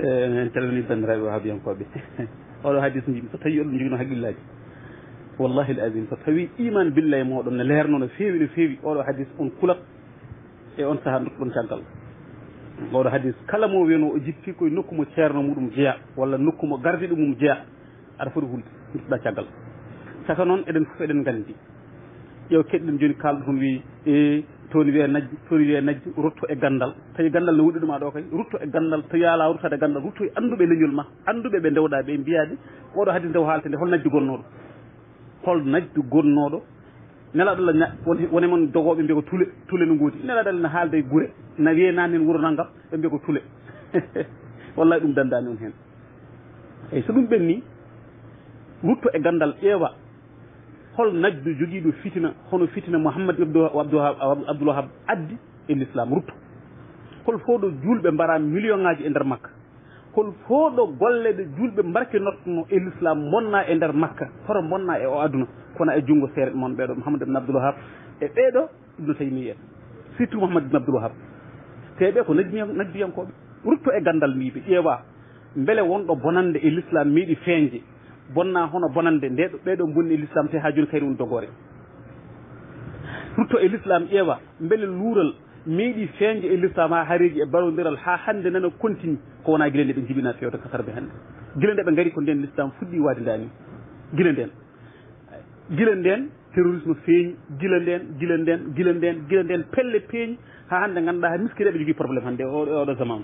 en calmini bandiraɓe wahabiyankoɓe oɗo hadis mbiimi so tawi oɗon jogino haqqillaji wallahi l asim so tawi iman billahi moɗon ne leerno no feewi oɗo hadis on kulat e on saaha dokkuɗon caggal oɗo hadis kala mo wiyano o jippi koye nokku mo ceerno muɗum jeeya walla nokku mo gardiɗo mum jeeya aɗa foti hulde duttoɗa caggal saka noon eɗen fof eɗen gandi ƴeew keɗɗen joni kalɗo toon wi e toni wiye najji rutto e gandal tawi gandal ne wuɗɗi ɗuma ɗo kay rutto e gandal tawi ala ruttade gandal rutto e anduɓe leñol ma anduɓe ɓe ndewɗa ɓe mbiyaɗe oɗo hadis ndew haalte nde hol najju gonnoɗo hol najju gonnoɗo nelaɗo la woni moon dogoɓe mbiya ko tule no gooti nelaɗo ne haalde e guure na wiye nani en wuuro naggam ɓe mbiya ko tule wallahi ɗum dandani on hen eyyi so ɗum ɓenni rutto e gandal ƴeewa hol najdu joguiɗo fitina hono fitina Mouhammad Abdoul Wahab addi e l'islam rutto hol foɗo julɓe mbara million ngaji e nder makka hol foɗo golle ɗe julɓe mbarkinotno e l'islam bonna e nder makka hoto bonna e o aduna kono e junggo seeɗa moon ɓeɗo Mouhammad ibn Abdoul Wahab e ɓeɗo Ibnu Taymiyya surtout Mouhammad ibn Abdoul Wahab te ɓe ko najjiyankoɓe rutto e gandal miɓe ƴeewa beele wonɗo bonande e l'islam miiɗi feeñde bonna hono bonande ndeɗo ɓeɗo bonni e l'islam te ha joni kayri woni dogore rutto e l'islam ƴeewa beele luural meeɗi feeñde e l'islam ha haareji e barodiral ha hande nana continue ko wona guila nde ɓe jibina fewde kasarɓe hande guila nde ɓe gaari ko nden l'islam fuɗɗi waade ndani guila nden terrorisme feeñi guila nden pelle peeñi ha hande ganduɗa ha miskineɓe jogui probléme hande oɗo zaman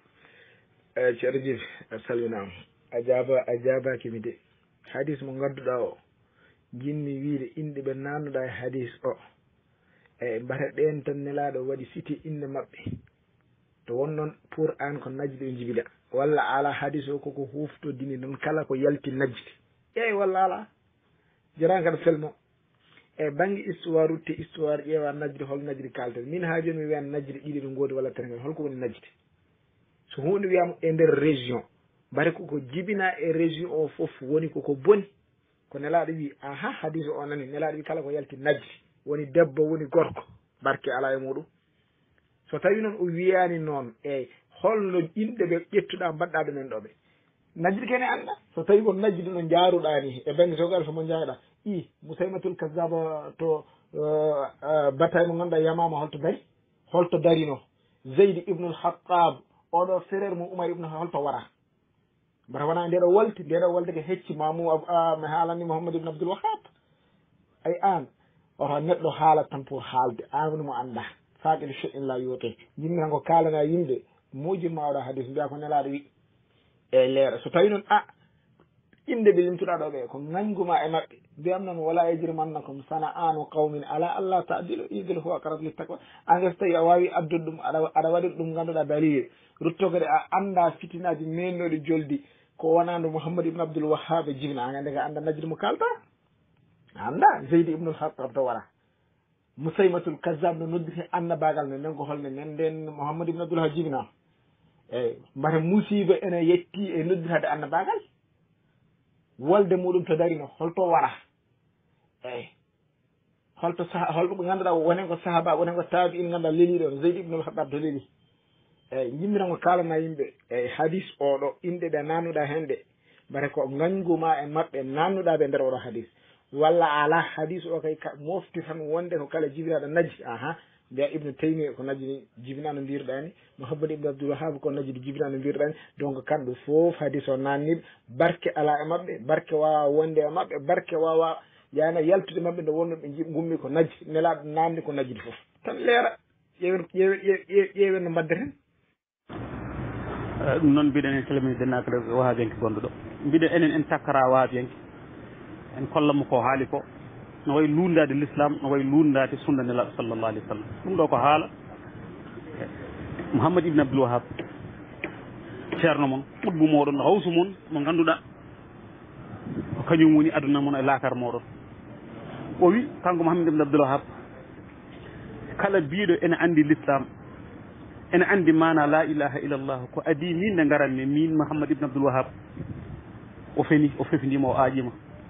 ceerno Djiby a salminama a jabakimi de hadis mo gadduɗa o jinmi wiide inde ɓe nannuɗa e hadis o e mbata ɗen tan nelaɗo waɗi cité inde mabɓe to won noon pour an ko najde o jibina walla ala hadis o koko huftodini noon kala ko yalti najde ƴeewi walla ala jarani kada felmo e banggue histoire rutte histoire ƴeewa najde hol najde kalten min ha joni mi wiyan najde ɗiɗi ɗo goodi walla tere holko woni najde so hunde wiyama e nder région bare koko jibina e région o foof woni koko boni ko nelaɗo wi aha hadis o nani nelaɗo wi kala ko yalti najdi woni debbo woni gorko barke ala e muɗum so tawi noon o wiyani noon eyyi holno inɗe ɓe ƴettuɗa mbaɗɗa ɗumen ɗoɓe najdi kene anda so tawi ko najdi no jaaruɗa ni e banggue sogal somo jaaɗa i Mousaymatul Kazzaba to bataille mo ganduɗa yamama holto darino Zeyd ibnul Khattab oɗo frère mo Oumar ibn holto wara bara wona ndeɗo walde ko hecci mi haalani Mouhammad ibn Abdoul Wahab ay an oto neɗɗo haalat tan pour haalde an woni mo anda faqiɗo cheyin la yoote yimɓe tan ko kalana yimɓe mujinma oɗo hadis mbiya ko nelaɗo wi e leeɗa so tawi noon inde ɓe limtuɗa ɗo ɓe ko gañguma e mabɓe mbiyam noon wala yajrimannakum sana'anu qawmin ala allah ta'dilu idil huwa aqrab lit taqwa an so tawi a wawi addude ɗum aɗa waɗira ɗum ganduɗa dalil ruttogode a anda fitinaji mennoɗi joldi ko wonande Mouhammad ibn Abdoul Wahhab jibina an ande ka anda najjude mo kalta anda Zeyd ibnul Khattab to wara Mousaymatul Kazzab no nodditi annabagal no nden ko holne nden Mouhammad ibn Abdoul Wahhab jibina eyyi mbata musiba ene yetti e nodditade annabagal wolde muɗum to darino holto wara eyyi holto holko ɓe ganduɗa wonen ko sahaba wonen ko tabi'in ganduɗa leeliɗo on Zeyd ibnul Khattab to leeli eyyi jimmiran ko kalana yimɓe eyyi hadis oɗo inɗe ɗe nannuɗa hen ɗe mbata ko gañguma e mabɓe nannuɗa ɓe nder oɗo hadis walla ala hadis o kay mofti tan wonde ko kala jibinaɗo najji aha mbiya Ibnu Taymiyya ko najji jibina no mbirɗani Mouhammad ibn Abdoul Wahhab ko najji jibina no mbirɗani donc kamɓe foof hadis o nanniɓe barke ala e mabɓe barke wawa wonde e mabɓe barke wawa yana yaltude mabɓe nde wonno ɓe gummi ko najji nelaɗo nanni ko najjide foof tan leera ƴeewen no mbadde ten ɗum noon mbiɗen en calmini dennakale wahabiyanke gonɗo ɗo mbiɗen enen en takkara wahabiyanke en kollamo ko haali ko no wayi lundade l'islam no wayi lundade sunna nelaɗo sallllahu alayhi wa sallam ɗum ɗo ko haala Mouhammad ibn Abdoul Wahab ceerno moon ɓuɗbu moɗon hawsu moon mo ganduɗa ko kañum woni aduna moon e lakar moɗon o wi kanko Mouhammad ibn Abdoul Wahab kala biɗo ene andi l'islam ene andi mana la ilaha illallah ko adi min nde garanmi min Mouhammad ibn Abdoul Wahab o fefindima o aƴima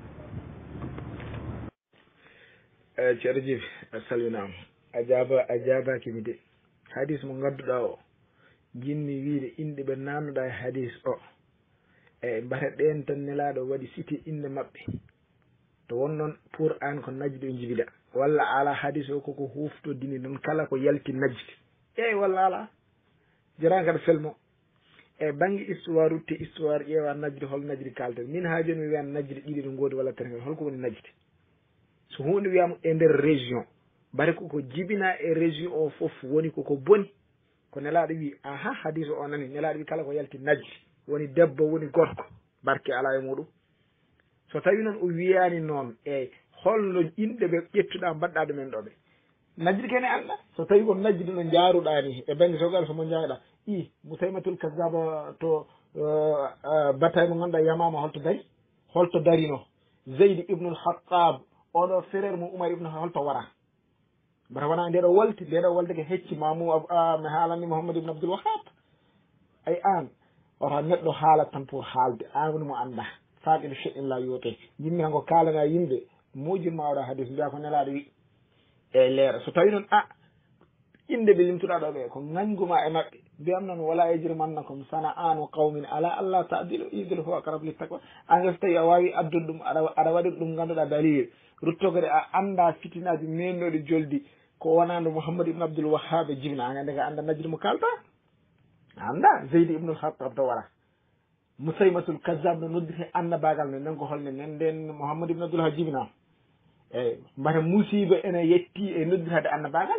ceerno Djiby a salminama a jabakimi de hadis mo gadduɗa o jinmi wiide inɗe ɓe nannuɗa e hadis o e mbata ɗen tan nelaɗo waɗi cité inde maɓɓe to won noon pour an ko najde o jibida walla ala hadis o koko huftodini noon kala ko yalti najde eyyi walla ala jara kada felmo e banggue histoire utte histoire ƴeewa najde hol najde kalten min ha joni mi wiyan najde ɗiɗi ɗo goodi walla tati holko woni najde so hunde wiyama e nder région bare koko jibina e région o foof woni koko boni ko nelaɗo wi aha hadis o nani nelaɗo wi kala ko yalti najde woni debbo woni gorko barke ala e muɗum so tawi noon o wiyani noon eyyi holno inɗe ɓe ƴettuɗa mbaɗɗa ɗumen ɗo ɓe najdi kene anda so tawi ko najdi no jaaruɗa ni e banggue sogal somo jaaɗa i Mousaymatul Kazzab to bataille mo ganduɗa yamama holto darino Zeyd ibnul Khattab oɗo frère mo Oumar ibn holto wara bara wona ndeɗo wolde ko hecci mamu mi haalani Mouhammad ibn Abdoul Wahab ay an oto neɗɗo haalat tan pour haalde an woni mo anda faqidu shay'in la yuuqi yimmi hanko kalana yimɓe mujinma oɗo hadis mbiya ko nelaɗo wi e leera so tawi noon inde ɓe limtuɗa ɗo ɓe ko gañguma e maɓɓe mbiyam noon wala yajrimannakum sana'anu qawmin ala allah ta'dilu idil huwa aqrabu littaqwa an so tawi a wawi addude ɗum aɗa waɗi ɗum ganduɗa dalil ruttogode a anda fitinaji mennoɗi joldi ko wonande Mouhammad ibn Abdoul Wahhab jibina an ande ko anda najjude mo kalta anda Zeyd ibnul Khattab to wara Mousaymatul Kazzab no noddite annabagal men nan ko holne nen nden Mouhammad ibn Abdoul Wahhab jibina eyyi mbata musiba ene yetti e nodditade annabagal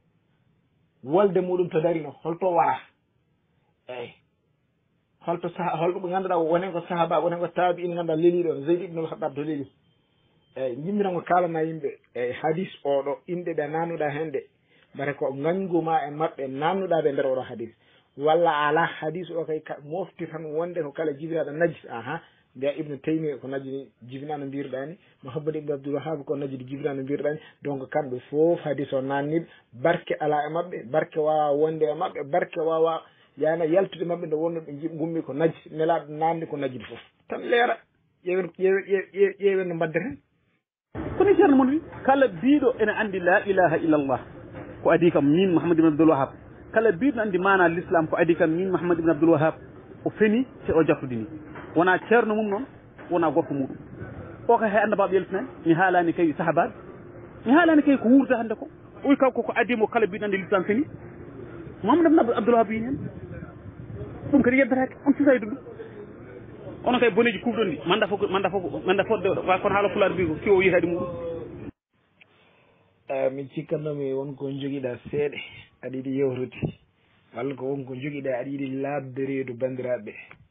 wolde muɗum to darino holto wara eyyi holto holko ɓe ganduɗa wonen ko sahaba wonen ko taabi in ganduɗa leeliɗo Zeyd ibnul Khattab to leeli eyyi jimmiran ko kalana yimɓe eyyi hadis oɗo inɗe ɓe nannuɗa hen ɗe mbata ko gañguma e maɓɓe nannuɗa ɓe nder oɗo hadis walla ala hadis o kay mofti tan wonde ko kala jibinaɗo najis aha mbiya Ibnu Taymiyya ko najidi jibina no mbirɗani Mouhammad ibn Abdoul Wahhab ko najidi jibina no mbirɗani donc kamɓe foof hadis o nanniɓe barke ala e maɓɓe barke wawa wonde e maɓɓe barke wawa yana yaltude maɓɓe nde wonno ɓe gummi ko najji nelaɗo nanni ko najjidi foof tan leera ƴeewen no mbaddeten kono ceerno mon wi kala biɗo ene andi la ilaha illallah ko adi kam min Mouhammad ibn Abdoul Wahhab kala biɗo andi mana l'islam ko adi kam min Mouhammad ibn Abdoul Wahhab o feni te o jaftudini wona ceerno mum noon wona gorko muɗum o ka hay annabaɓe yaltinani mi haalani kay sahabaɓe mi haalani kay ko wuurta hande ko o wi kawko ko adimo kala biɗo andi l'islam feni Mouhammad ibn Abdoul Wahhab wi hen ɗum kadi yeddatake on sisaydu ɗum onon kay boneji kufɗon ɗi manda fof wa kono haala pulaar mbi ko ki o yitade muɗum min cikkannomi wonko joguiɗa seeɗe aɗa yiiɗi yewtude walla ko wonko joguiɗa aɗa yiiɗi labde reedu bandiraɓe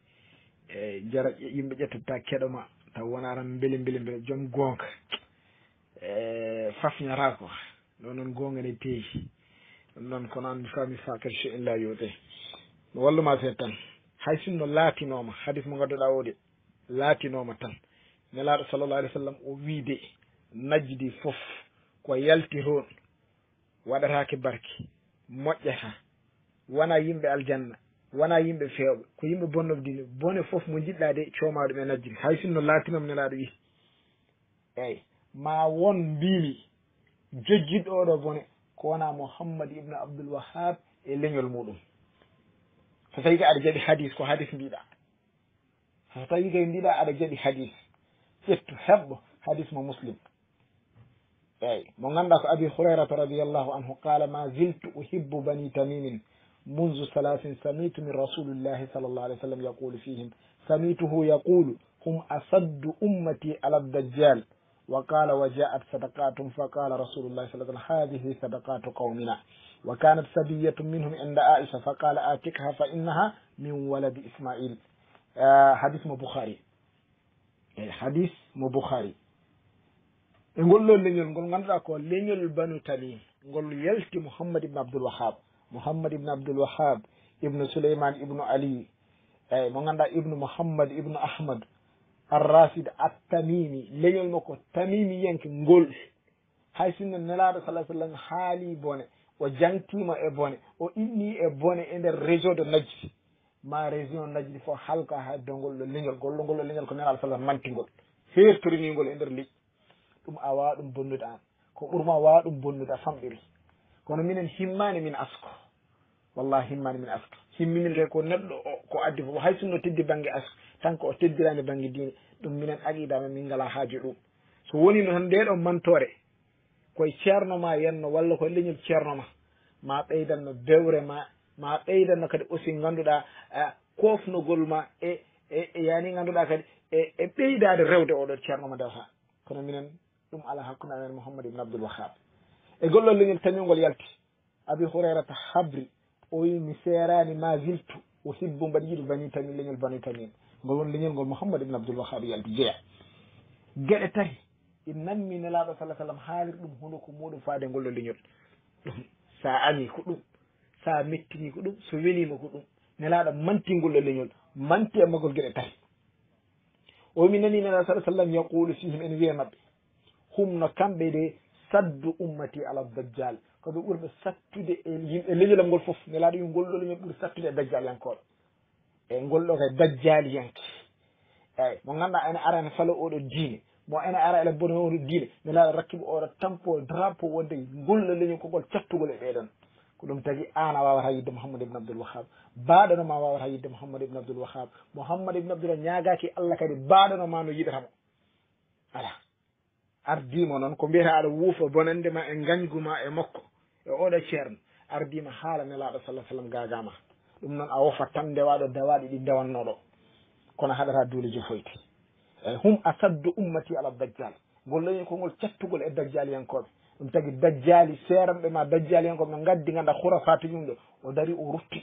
e jara yimɓe ƴettata keɗoma taw wona tan beele joom gonka e fafñata ko ɗo noon gonga ne peeji ɗum noon kono an mi fami fakati so in la yoote mi walluma seeɗa tan hay sinno laatinoma hadis mo gadduɗa o de laatinoma tan nelaɗo sallallah alih w sallam o wiide najdi foof ko yalti toon waɗatake barke moƴƴata wona yimɓe aljanna wona yimɓe fewɓe ko yimɓe bonnobdine bone foof mo jiɗɗa de cooma ɗum e najjiri hay sinno laatinoma nelaɗo wi eyyi ma won mbimi jojjiɗo oɗo bone ko wona Mouhammad ibn Abdoul Wahhab e leñol muɗum so tawi ka aɗa jaɓi hadis ko hadis mbiɗa so tawi kay mbiɗa aɗa jaɓi hadis ƴettu heɓɓo hadis mo Muslim eyyi mo ganduɗa ko Abi Hurayrata radiyallahu anhu qala ma ziltu uhibbu bani tamimin منذ 3 سمعت من رسول الله صلى الله عليه وسلم يقول فيهم سمعته يقول هم أصد أمتي على الدجال وقال وجاءت صدقاتهم فقال رسول الله صلى الله عليه وسلم هذه صدقات قومنا وكانت سبية منهم عند عائشة فقال آتكها فإنها من ولد إسماعيل حديث بخاري حديث بخاري نقول له لنيول نقول غندرا كو لنيول بنو تميم نقول يلتي محمد بن عبد الوهاب محمد بن عبد الوهاب ابن سليمان ابن علي اي mo ganda ibnu Muhammad ibnu Ahmad ar-Rasid at-Tamimi leñol makko Tamimi yanke ngol hay sinno nelaɗo sallallahu alaihi wasallam haali bone o jangtima e bone o inni e bone e nder région de Najdi ma région Najdi fo halka ha dongol lo leñol gollongol lo leñol ko nelaɗo sallallahu mantingol hertorinigol e nder liƴƴi ɗum a wawa ɗum bonnude an ko ɓurma wawa ɗum bonnude a famɗiri kono minen himmani min asko wallahi himmani min asko himminirte ko neɗɗo o ko addi fof hay sinno teddi banggue asko tan ko o teddirani banggue diine ɗum minen aqidama min ngala haaju ɗum so wonino tan ndeɗo mantore koye ceerno ma yenno walla koye leñol ceerno ma ɓeydanno bewre ma ɓeydanno kadi aussi ganduɗa kofnogol ma e yani ganduɗa kadi e ɓeydade rewde oɗo ceerno ma dewta kono minen ɗum ala hakkude amen Mouhammad ibn Abdoul Wahhab e gollol leñol tañolngol yalti Abi Hurairata habri o wi mi serani ma ziltu o sibbo mbaɗi yiɗi bani tamim leñol bani tamim ngol won leñol ngol Mouhammad ibn Abdoul Wahhab yalti jeeya gueɗe tati ɗi nammi nelaɗo sallah sallam haalir ɗum huno ko muɗum faade ngollo leñol ɗum sa ami ko ɗum sa mettini ko ɗum so welima ko ɗum nelaɗo manti ngollo leñol manti e magol gueɗe tati o mi nani nelaɗo sallah sallam yaqulu fihim en wiye mabɓe humno kamɓe de saddu ummati ala dajjal koɓe ɓurɓe sattude e yimɓe leñolal ngol foof nelaɗo wi ngolɗo leñol ɓuuri sattude e dajjal yankoɗo e ngolɗo kay dajjali yanke eyyi mo ganduɗa ene ara ene falo oɗo diine mo ene ara ele bone oɗo diine nelaɗo rakkiɓe oɗo tampo drapeau wonde ngolɗo leñol kogol cattugol e ɓeɗon ko ɗum tagui an a wawata yidde Mouhammad ibn Abdoul Wahhab baɗanoma wawata yidde Mouhammad ibn Abdoul Wahhab Mouhammad ibn Abdoul ñagaki Allah kadi baɗanoma no yiɗatamo ala ardima noon ko mbiyata aɗa wuufa bonande ma e gañguma e makko e oɗo ceerno ardima haala nelaɗo sallah sallam gagama ɗum noon a wofa tan ndewaɗo dawaɗi ɗi ndewannoɗo kono haɗata duuleji foyti eyyi hum asaddu ummati ala dajjal ngol leñi kongol cattugol e dajjali yankoɓe ɗum tagui dajjali seeranɓe ma dajjali yankoɓe no gaddi ganda hurafatu yum ɗo o dari o rutti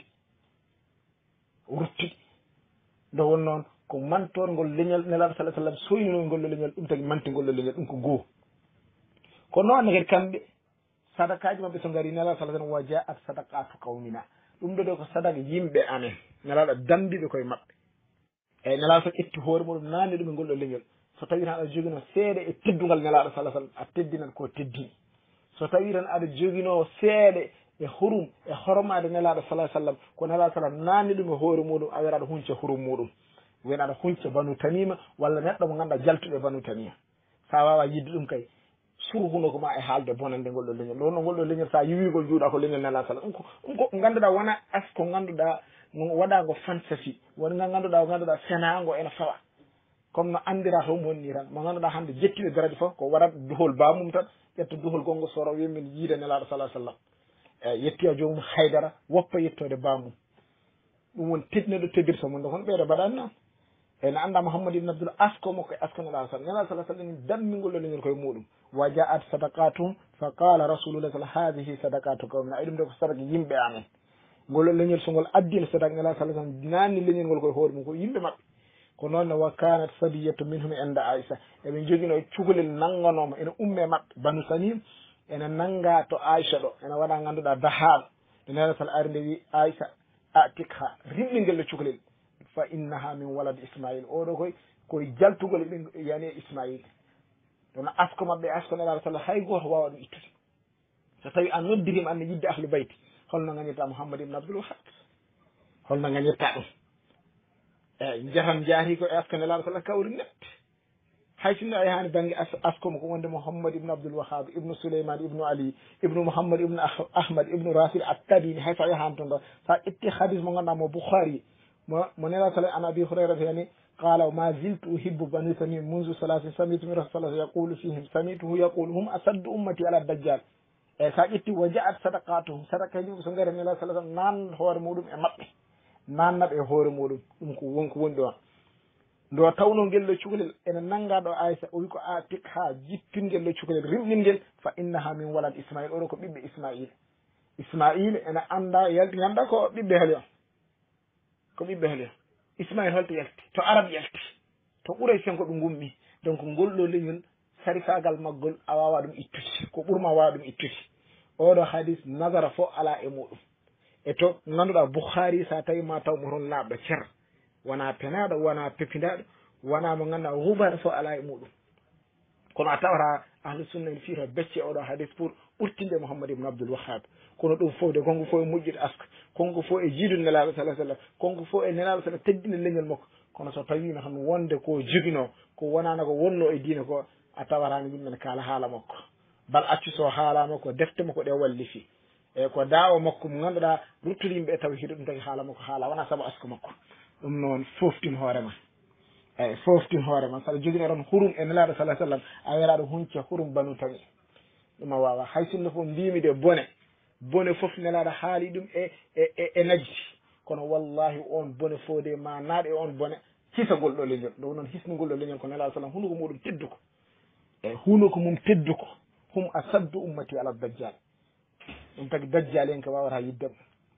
nde won noon ko mantorgol leñol nelaɗo sallah sallam soynino ngollo leñol ɗum tagui manti ngollo leñol ɗum ko goho ko noon kadi kamɓe sadakaji mabɓe so gari nelaɗo sallah sallam wa jaat sadaqatu qawmina ɗum ɗo de ko sadaka yimɓe amen nelaɗo dambiɓe koye mabɓe eyyi nelaɗo sallam ƴetti hoore muɗum nanni ɗum e ngolɗo leñol so tawi tan aɗa jogino seeɗa e teddugal nelaɗo sallah sallam a teddinat ko teddini so tawi tan aɗa jogino seeɗa e hurum e hormade nelaɗo salah sallam ko nelaɗo sallam nanni ɗum e hoore muɗum a wiyata aɗa hunca hurum muɗum wen aɗa hunca banu tamima walla neɗɗo mo ganduɗa jaltuɗo e banu tamima sa wawa yidde ɗum kay surhuno ko ma e haalde bonande ngolɗo leñol ɗo no ngolɗo leñol sa yiwigol juuɗa ko leñol nelaɗo sallam ɗum ko ganduɗa wona as ko ganduɗa waɗago fantasy wonga ganduɗa senago ene fawa comme no andira to monni tan mo ganduɗa hande jettiɓe daraja fof ko waɗat duhol bamum tan ƴetta duhol gongo soro wimin yiide nelaɗo salah sallam eyyi yettoya jomum haydara woppa yettode bamum ɗum woni neɗɗo teddirta mum nde kono ɓeeɗo mbaɗani noon eyyi no anda Mouhammad ibn Abdoul asko makko e asko nelaɗo sallam nelaɗo salah sallam dammingol leñol koye muɗum wa jaat sadaqatum fa qala rasulullah sallam hadihi sadaqatu qawmina ay ɗum de ko sadaka yimɓe amen ngol leñol so ngol addino sadaka nelaɗo salah sallam nanni leñol ngol koye hoore mum ko yimɓe mabɓe ko noon wa kanat sadiyatu minhum enda Aïcha eɓe joguino cukalel nanganoma ene umme mabɓe banu tamim ene nanga to Aïcha ɗo ene waɗa ganduɗa dahal nde nelaɗo sallam ari nde wi Aïcha atikha rimɗingel ɗo cukalel fa innaha min walad Ismaïl oɗo koye jaltugol yani Ismaïl ɗono asko mabɓe asko nelaɗo sallam hay goto wawa ɗum ittude so tawi a noddirima anne yidde ahlu bayti holno gañirta Mouhammad ibn Abdoul Wahhab holno gañirta ɗum eyyi jaham jaati ko e asko nelaɗo sallam kawri nette hay sinno a yahani banggue askomo ko wonde Mouhammad ibn Abdoul Wahhab ibnu Souleymane ibnu Ali ibnu Mouhammad ibnu Ahmad ibnu Rasil at-Tabini hay so a yahani toon ɗo sa ƴetti hadis mo ganduɗa mo Boukhari mo nelaɗo sallam an Abi Hurayrata yani qala ma ziltu uhibbu bani tamim mundu salatin samitu min rasulillah yaqulu fihim samituhu yaqulu hum asaddu ummati ala dajjal eyyi sa ƴetti wa jaat sadaqatuhum sadakaji mum so gari nelaɗo sallah sallam nan hoore muɗum e mabɓe nannaɓe e hoore muɗum ɗum ko wonko woni ɗon ndo tawno ngel ɗo cukalel ene nanga ɗo Aïcha o wi ko a tik ha jippingel ɗo cukalel rimɗingel fa innaha min walad Ismaïl oɗo ko ɓiɓɓe Ismaïl ene anda yalti ganda ko ɓiɓɓe heli on ko ɓiɓɓe heli on Ismaïl holto yalti to arab yalti to ɓuuray sen ko ɓe gummi donc ngolɗo leñol sarifagal maggol a wawa ɗum ittude ko ɓurma wawa ɗum ittude oɗo hadis nasara fo ala e muɗum e to ganduɗa Boukhari sa tawi ma taw mo toon laaɓɗo cer wona penaɗo wona pepindaɗo wona mo ganduɗa hubata fo ala e muɗum kono a tawata ahlu sunna en fiita becce oɗo hadis pour ɓurtinde Mouhammad ibn Abdoul Wahhab kono ɗum fof de konko fof e moƴƴude asko konko fof e jiidude nelaɗo salah sallam konko fof e nelaɗo sallam teddina leñol makko kono so tawino tan wonde ko jogino ko wonano ko wonno e diine ko a tawatani yimɓe ne kaala haala makko bal accu so haalama ko defte makko ɗe wallifi e ko daawo makko mo ganduɗa ruttude yimɓe e tawhide ɗum tagi haala makko haala wona saabu asko makko ɗum noon foftin hoorema eyyi foftin hoorema saɗa jogino ɗon hurum e nelaɗo salah sallam a wiyataɗo hunce hurum banu tami ɗum a wawa hay sinno fof mbimi de bone foof nelaɗo haali ɗum e najji kono wallahi on bone fof de ma naaɗe e on bone hisagol ɗo leñol ɗum noon hisnugol ɗo leñol ko nelaɗo sallam hunduko muɗum tedduko eyyi hunduko mum tedduko hum asaddu ummati ala dajjal ɗum tagi dajjal en ko wawata yiddemo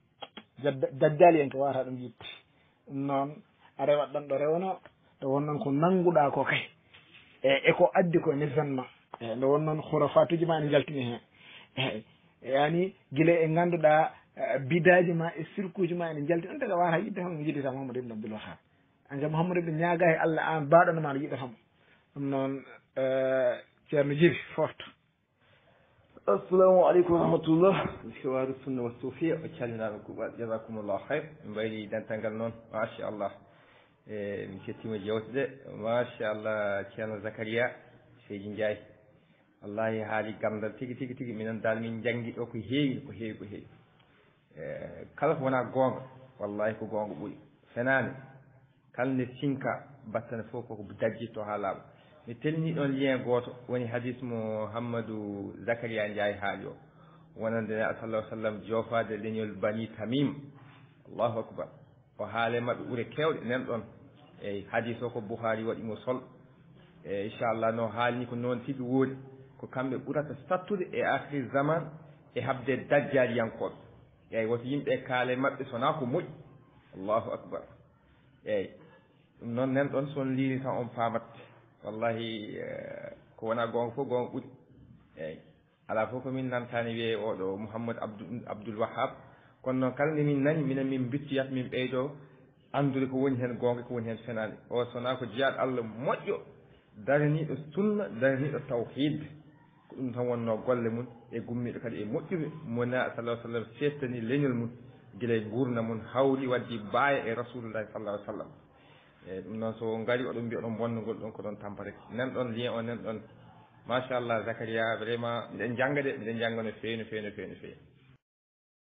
dajjal en ko wawata ɗum yidde ɗum noon a rewat ɗon ɗo rewno nde wonnoon ko nannguɗa ko kay e ko addi ko événement eyyi nde wonnoon hurafatuji ma ne jaltini hen eyyi yani guila e ganduɗa bidaji ma e sirkuji ma ene jaltini on taga wawata yidde homo jiɗita Mouhamadou ibn Abdoul Wahab anga Mouhamadou ibn ñaaga e Allah an baɗono ma no yiɗatamo ɗum noon ceerno Djiby fofto. assalamu aleykum wa rahmatullah hiwaru sunna wa suufiya o calminaɓe kuuɓal jasakumullahu hayr min mbayri dental ngal noon machallah e mi kettima jewteɗe machallah ceerno Zacharia Seydi Ndiaye wallahi haali gandal tigui minen dal min janggui ɗo ko heewi kala ko wona gonga wallahi ko gonga ɓuuri fenani kala nde sinka battane fof koko dajjitto ha laaɓa mi telni ɗon lien goto woni hadis mo Hammadou Zacharia Ndiaye haali o wonande sallallahu sallam jofade leñol bani Tamim allahu akbar o haale mabɓe ɓuure kewɗe nen ɗon eyyi hadis o ko Bukhari waɗimo sol e inchallah no haalni ko noon tigui woodi ko kamɓe ɓurata sattude e akhir zaman e habde dajjaliyankoɓe eyyi woto yimɓe kaale mabɓe sona ko moƴƴi allahu akbar eyyi ɗum noon nen ɗon son liiri tan on pamat wallahi ko wona gonga fof gonga ɓuuri eyyi ala fof komin nantani wiye oɗo Mouhamadou Abdoul Wahab kono noon kala nde min nani minen min bittuyat min ɓeydo andude ko woni hen gonga ko woni hen fenade o sona ko jiyaɗo Allah moƴƴo daraniɗo sunna daraniɗo tawhid ko ɗum tan wonno golle mum e gummiɗo kadi e moƴƴuɓe mona sallallahu sallam settani leñol mum guila e gurna mum hawli waddi baaya e rasulullahi sallallahu sallam eyyi ɗum noon so ngari oɗon mbiya ɗon bonnugol ɗon ko ɗon tampareke nan ɗon lien o nan ɗon machallah Zacharia vraiment miɗen jangga de miɗen jangga no fewi no fewi no fewi no fewi